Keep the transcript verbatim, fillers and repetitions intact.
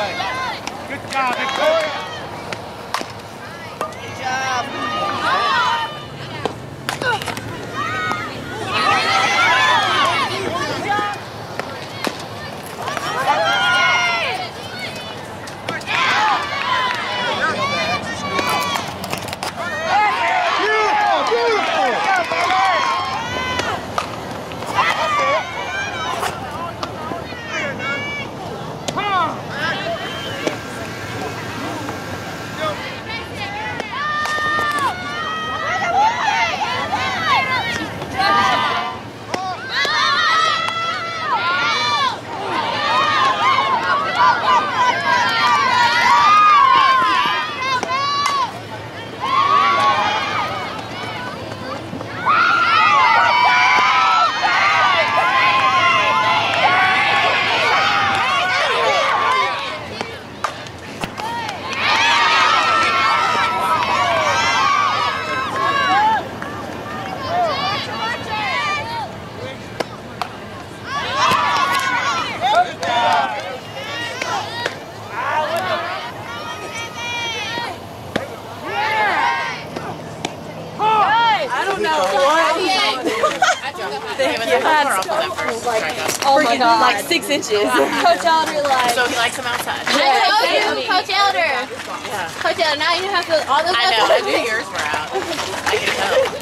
Good job, Victoria. Good job. Oh my God. Like six inches. Coach Elder, like. So he likes him outside. I told you, Coach Elder. Yeah. Coach Elder, now you have to, all those I know, I knew yours were out. I can tell.